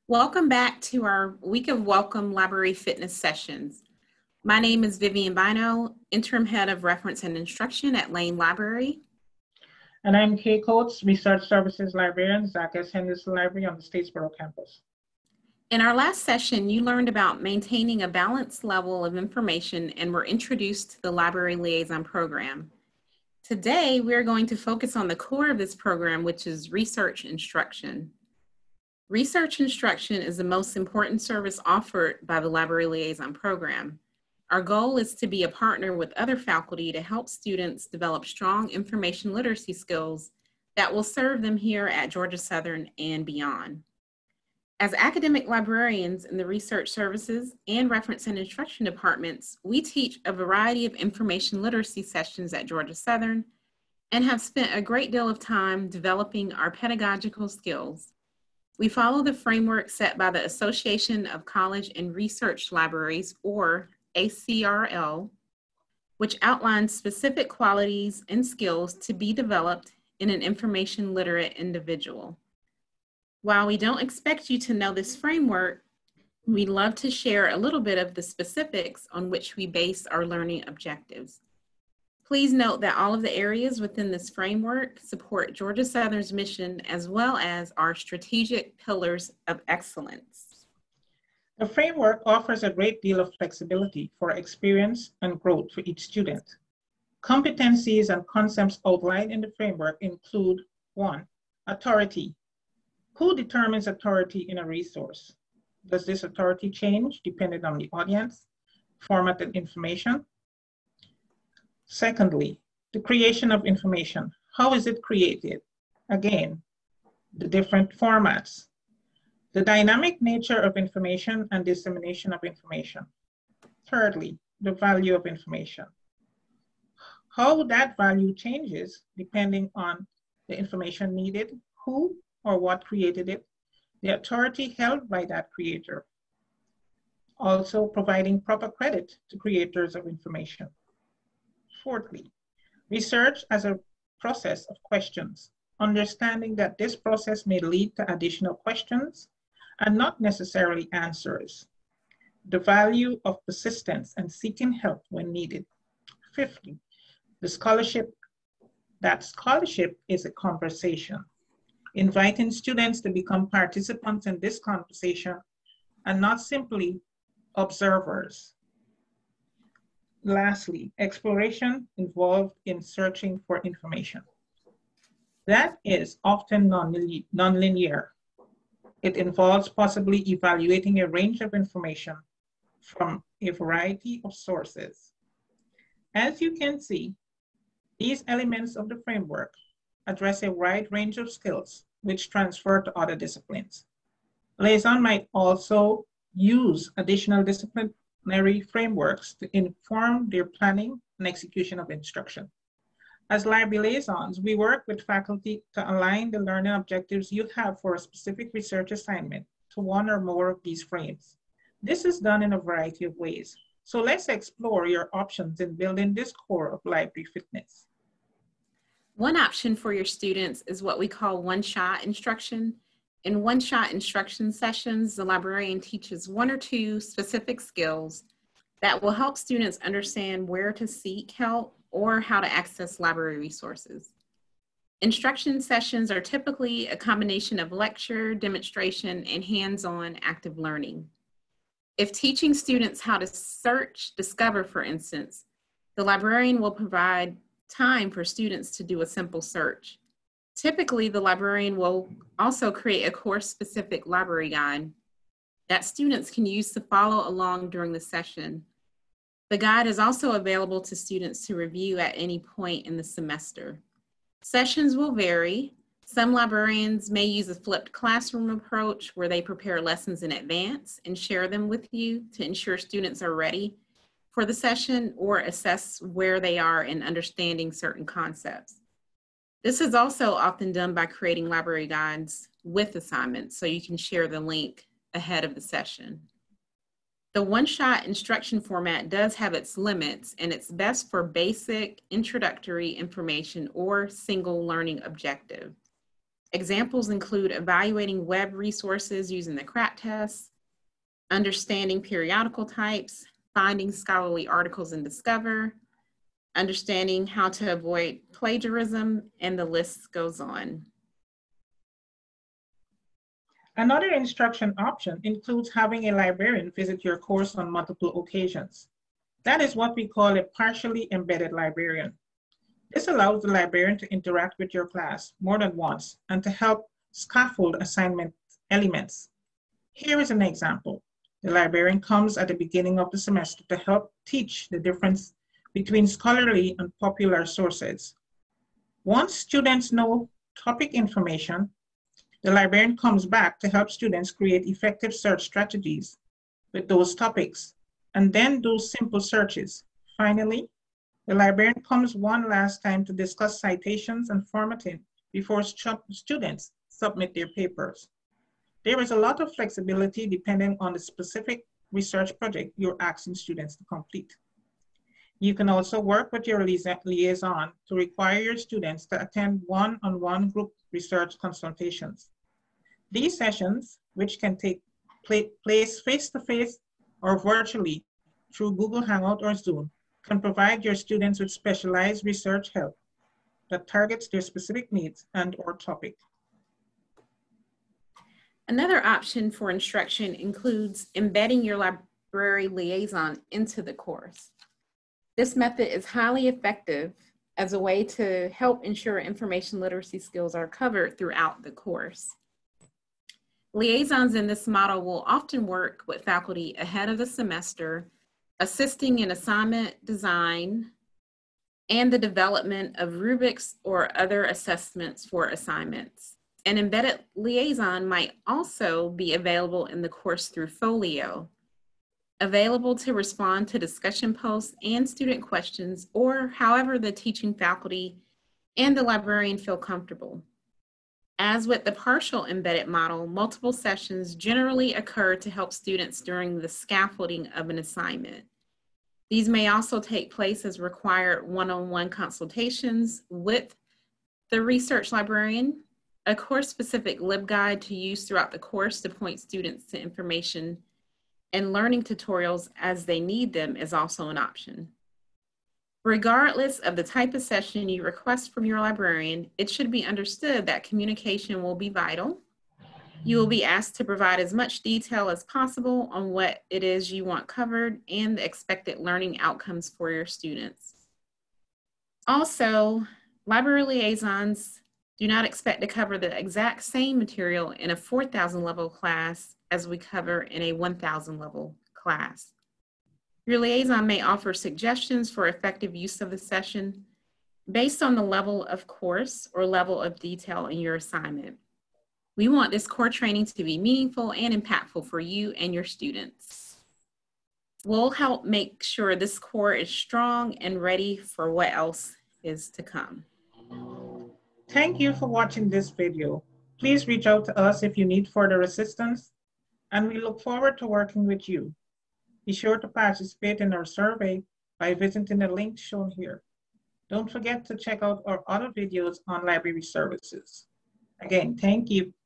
Welcome back to our Week of Welcome Library Fitness Sessions. My name is Vivian Bino, Interim Head of Reference and Instruction at Lane Library. And I'm Kay Coates, Research Services Librarian, Zach S. Henderson Library on the Statesboro campus. In our last session, you learned about maintaining a balanced level of information and were introduced to the Library Liaison Program. Today, we're going to focus on the core of this program, which is research instruction. Research instruction is the most important service offered by the Library Liaison Program. Our goal is to be a partner with other faculty to help students develop strong information literacy skills that will serve them here at Georgia Southern and beyond. As academic librarians in the research services and reference and instruction departments, we teach a variety of information literacy sessions at Georgia Southern and have spent a great deal of time developing our pedagogical skills. We follow the framework set by the Association of College and Research Libraries, or ACRL, which outlines specific qualities and skills to be developed in an information literate individual. While we don't expect you to know this framework, we love to share a little bit of the specifics on which we base our learning objectives. Please note that all of the areas within this framework support Georgia Southern's mission as well as our strategic pillars of excellence. The framework offers a great deal of flexibility for experience and growth for each student. Competencies and concepts outlined in the framework include 1. Authority. Who determines authority in a resource? Does this authority change depending on the audience, format, and information? Secondly, the creation of information. How is it created? Again, the different formats. The dynamic nature of information and dissemination of information. Thirdly, the value of information. How that value changes depending on the information needed, who or what created it, the authority held by that creator. Also providing proper credit to creators of information. Fourthly, research as a process of questions, understanding that this process may lead to additional questions and not necessarily answers. The value of persistence and seeking help when needed. Fifthly, the scholarship. That scholarship is a conversation, inviting students to become participants in this conversation and not simply observers. Lastly, exploration involved in searching for information. That is often nonlinear. It involves possibly evaluating a range of information from a variety of sources. As you can see, these elements of the framework address a wide range of skills which transfer to other disciplines. Liaison might also use additional disciplinary frameworks to inform their planning and execution of instruction. As library liaisons, we work with faculty to align the learning objectives you have for a specific research assignment to one or more of these frames. This is done in a variety of ways. So let's explore your options in building this core of library fitness. One option for your students is what we call one-shot instruction. In one-shot instruction sessions, the librarian teaches one or two specific skills that will help students understand where to seek help or how to access library resources. Instruction sessions are typically a combination of lecture, demonstration, and hands-on active learning. If teaching students how to search, discover, for instance, the librarian will provide time for students to do a simple search. Typically, the librarian will also create a course-specific library guide that students can use to follow along during the session. The guide is also available to students to review at any point in the semester. Sessions will vary. Some librarians may use a flipped classroom approach where they prepare lessons in advance and share them with you to ensure students are ready for the session or assess where they are in understanding certain concepts. This is also often done by creating library guides with assignments so you can share the link ahead of the session. The one-shot instruction format does have its limits, and it's best for basic introductory information or single learning objective. Examples include evaluating web resources using the CRAT test, understanding periodical types, finding scholarly articles in Discover, understanding how to avoid plagiarism, and the list goes on. Another instruction option includes having a librarian visit your course on multiple occasions. That is what we call a partially embedded librarian. This allows the librarian to interact with your class more than once and to help scaffold assignment elements. Here is an example. The librarian comes at the beginning of the semester to help teach the difference between scholarly and popular sources. Once students know topic information, the librarian comes back to help students create effective search strategies with those topics, and then do simple searches. Finally, the librarian comes one last time to discuss citations and formatting before students submit their papers. There is a lot of flexibility depending on the specific research project you're asking students to complete. You can also work with your liaison to require your students to attend one-on-one group research consultations. These sessions, which can take place face-to-face or virtually through Google Hangout or Zoom, can provide your students with specialized research help that targets their specific needs and/or topic. Another option for instruction includes embedding your library liaison into the course. This method is highly effective as a way to help ensure information literacy skills are covered throughout the course. Liaisons in this model will often work with faculty ahead of the semester, assisting in assignment design and the development of rubrics or other assessments for assignments. An embedded liaison might also be available in the course through Folio, available to respond to discussion posts and student questions, or however the teaching faculty and the librarian feel comfortable. As with the partial embedded model, multiple sessions generally occur to help students during the scaffolding of an assignment. These may also take place as required one-on-one consultations with the research librarian. A course-specific LibGuide to use throughout the course to point students to information and learning tutorials as they need them is also an option. Regardless of the type of session you request from your librarian, it should be understood that communication will be vital. You will be asked to provide as much detail as possible on what it is you want covered and the expected learning outcomes for your students. Also, library liaisons do not expect to cover the exact same material in a 4,000 level class as we cover in a 1,000 level class. Your liaison may offer suggestions for effective use of the session based on the level of course or level of detail in your assignment. We want this core training to be meaningful and impactful for you and your students. We'll help make sure this core is strong and ready for what else is to come. Thank you for watching this video. Please reach out to us if you need further assistance, and we look forward to working with you. Be sure to participate in our survey by visiting the link shown here. Don't forget to check out our other videos on library services. Again, thank you.